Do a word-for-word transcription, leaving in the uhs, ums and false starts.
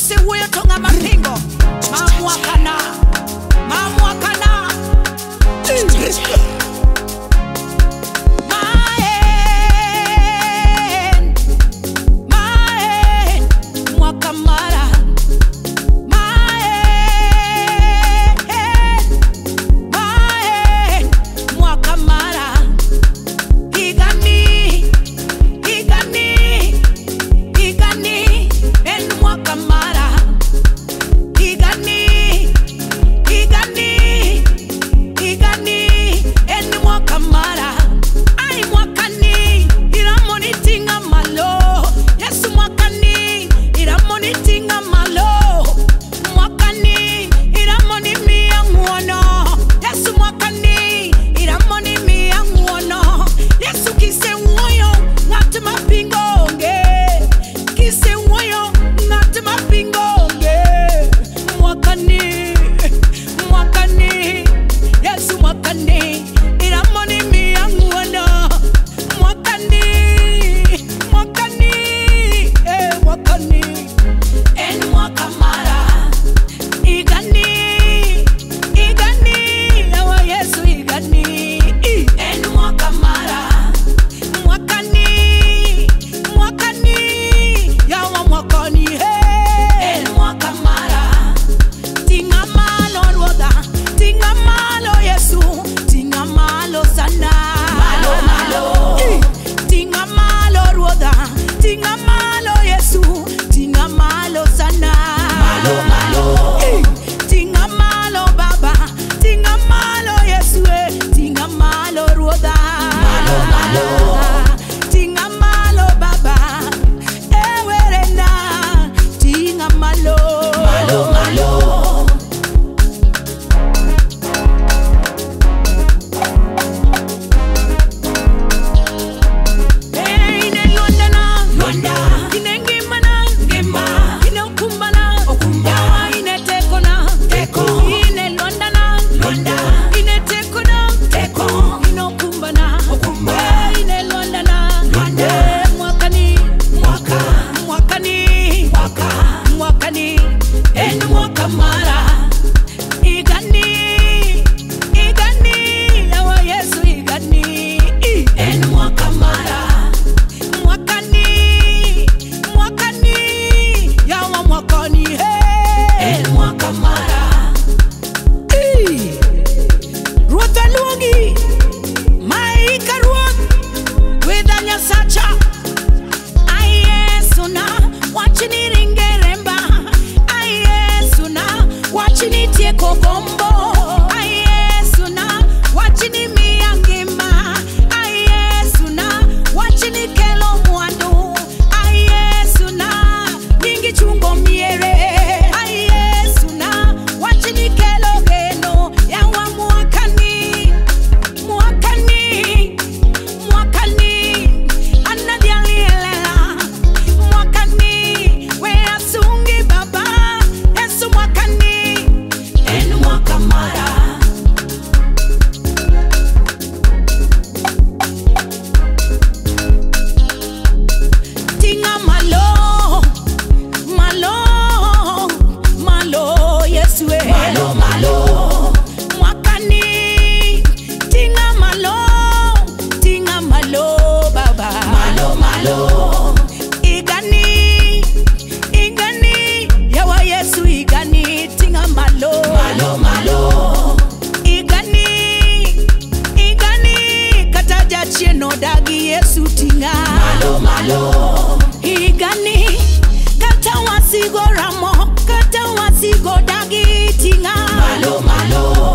kise huyo tonga mapingo mamwakana mamwakana maen maen mwakamara maen maen mwakamara igani igani igani en mwakamara igani igani igani en mwakamara ai mwakani iramoni tinga malo Yesu mwakani iramoni tinga malo mwakani iramoni mia nguono Yesu mwakani iramoni mia nguono Yesu kise uoyo ngati mapingonge kise uoyo ngati mapingonge mwakani mwakani Yesu mwakani iramoni mia nguono mwakani mwakani eh mwakani en mwakamara igani igani ewa Yesu igani en mwakamara mwakani mwakani yawa mwakani hey en mwakamara tinga malo roda tinga malo Yesu tinga malo sana malo malo tinga malo roda tinga malo Yesu tinga malo sana malo malo tinga malo baba tinga malo Yesu tinga malo roda malo malo tinga malo baba ewerena tinga malo malo malo Yesu tinga malo malo igani kata wasigo ramo kata wasigo dagi tinga malo malo